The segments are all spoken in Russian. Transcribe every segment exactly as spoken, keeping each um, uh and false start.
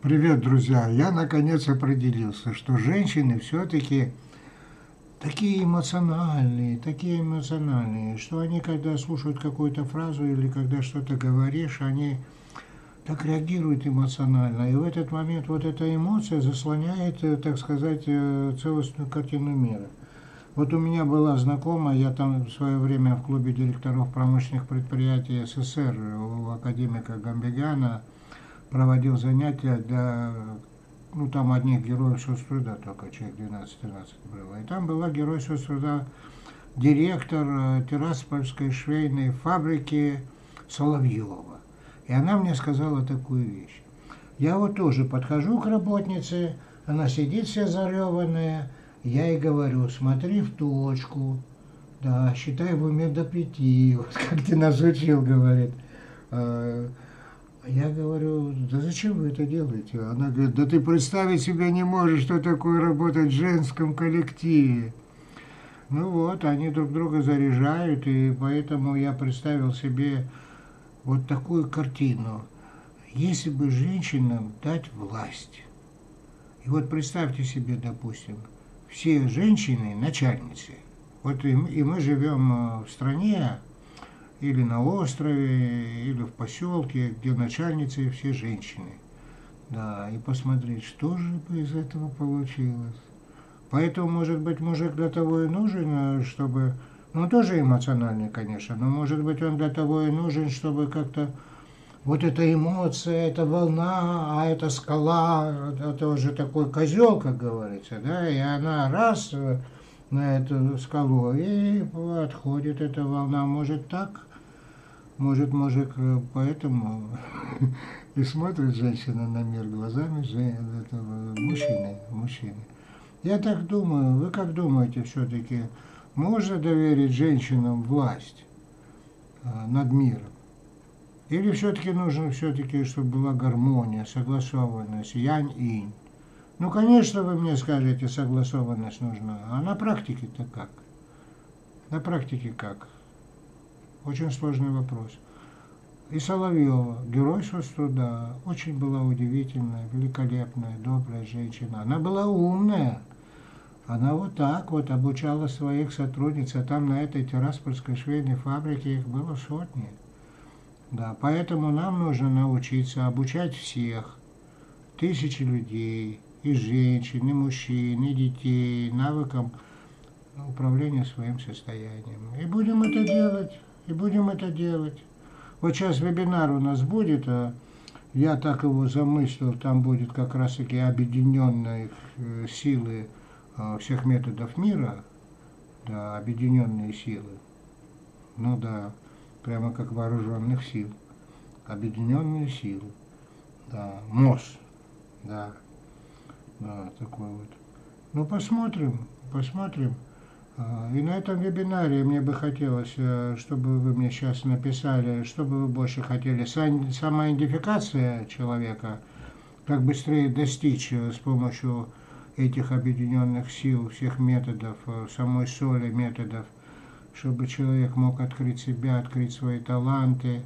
Привет, друзья! Я наконец определился, что женщины все-таки такие эмоциональные, такие эмоциональные, что они, когда слушают какую-то фразу или когда что-то говоришь, они так реагируют эмоционально. И в этот момент вот эта эмоция заслоняет, э, так сказать, э, целостную картину мира. Вот у меня была знакомая, я там в свое время в клубе директоров промышленных предприятий СССР у академика Гамбегяна проводил занятия для, ну там одних героев соцтруда, только человек двенадцать-тринадцать было. И там была герой соцтруда, директор э, Тираспольской швейной фабрики Соловьева. И она мне сказала такую вещь. Я вот тоже подхожу к работнице, она сидит вся зареванная, я ей говорю, смотри в точку, да, считай в уме до пяти, вот как ты нас учил, говорит. Я говорю, да зачем вы это делаете? Она говорит, да ты представить себе не можешь, что такое работать в женском коллективе. Ну вот, они друг друга заряжают, и поэтому я представил себе вот такую картину. Если бы женщинам дать власть, и вот представьте себе, допустим, все женщины начальницы, вот и, и мы живем в стране, или на острове, или в поселке, где начальницы все женщины. Да, и посмотреть, что же бы из этого получилось. Поэтому, может быть, мужик для того и нужен, чтобы... Ну, он тоже эмоциональный, конечно, но, может быть, он для того и нужен, чтобы как-то... Вот эта эмоция, эта волна, а эта скала, это уже такой козел, как говорится, да, и она раз на эту скалу, и отходит эта волна. Может так? Может, мужик поэтому и смотрит женщина на мир глазами мужчины, мужчины. Я так думаю, вы как думаете все-таки, можно доверить женщинам власть над миром? Или все-таки нужно, все-таки, чтобы была гармония, согласованность, янь-инь? Ну, конечно, вы мне скажете, согласованность нужна. А на практике-то как? На практике как? Очень сложный вопрос. И Соловьева, герой соцтруда, очень была удивительная, великолепная, добрая женщина. Она была умная. Она вот так вот обучала своих сотрудниц, а там на этой Тираспольской швейной фабрике их было сотни. Да, поэтому нам нужно научиться обучать всех, тысячи людей, и женщин, и мужчин, и детей, навыкам управления своим состоянием. И будем это делать, и будем это делать. Вот сейчас вебинар у нас будет, а я так его замыслил, там будет как раз-таки объединенные силы всех методов мира, да, объединенные силы. Ну да, прямо как вооруженных сил. Объединенные силы. Да, МОС. Да. Да, такой вот. Ну, посмотрим, посмотрим. И на этом вебинаре мне бы хотелось, чтобы вы мне сейчас написали, что бы вы больше хотели. Самоидентификация человека, как быстрее достичь с помощью этих объединенных сил, всех методов, самой соли методов, чтобы человек мог открыть себя, открыть свои таланты.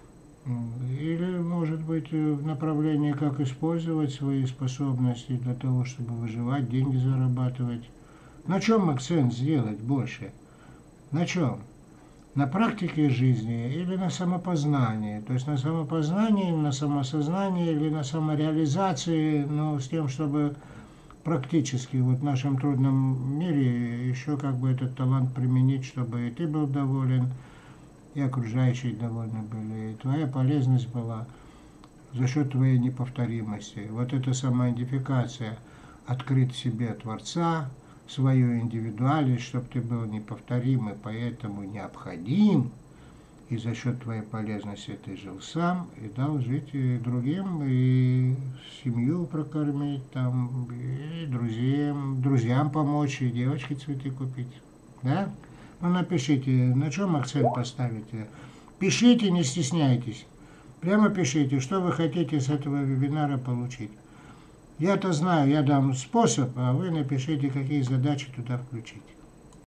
Или, может быть, в направлении, как использовать свои способности для того, чтобы выживать, деньги зарабатывать. На чем акцент сделать больше? На чем? На практике жизни или на самопознании? То есть на самопознании, на самосознании или на самореализации, но с тем, чтобы практически вот в нашем трудном мире еще как бы этот талант применить, чтобы и ты был доволен, и окружающие довольны были, и твоя полезность была за счет твоей неповторимости. Вот эта самоидентификация, открыть себе Творца, свою индивидуальность, чтобы ты был неповторим и поэтому необходим, и за счет твоей полезности ты жил сам и дал жить и другим, и семью прокормить, там, и друзьям, друзьям помочь, и девочке цветы купить. Да? Ну, напишите, на чем акцент поставите. Пишите, не стесняйтесь. Прямо пишите, что вы хотите с этого вебинара получить. Я-то знаю, я дам способ, а вы напишите, какие задачи туда включить.